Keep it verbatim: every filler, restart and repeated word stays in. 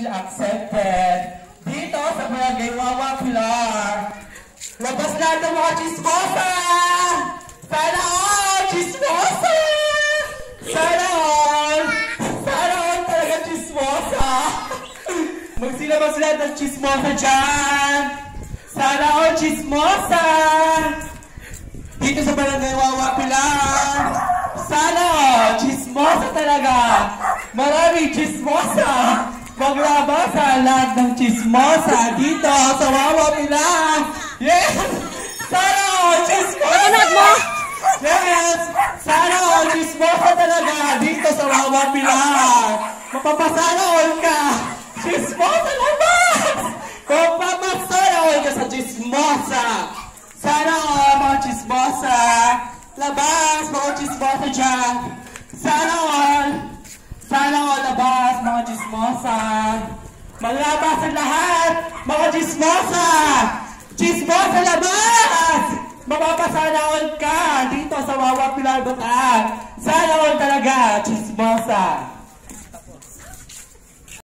will accepted. Dito sa Barangay Wawa Pilar. Labas lahat ng mga chismosa! Sana all! Chismosa! Sana all! Sana all talaga chismosa! Magsilabas lahat ng chismosa dyan! Sana all chismosa! Dito sa Barangay Wawa Pilar! Sana all! Chismosa talaga! Maraming chismosa! Maglabas sa lahat ng chismosa dito sa Wawa Pilar! Yes! Sana all chismosa! Yes! Sana all chismosa talaga dito sa Wawa Pilar! Mapapasana all ka! Chismosa labas! Mapapasana all ka sa chismosa! Sana all mga chismosa! Labas mga chismosa dyan! Sana all! Sana all labas mga chismosa! Maglabas ang lahat mga chismosa! Chismosa labas! Mapapasana all ka dito sa Wawa Pilar Bataan! Sana all talaga chismosa!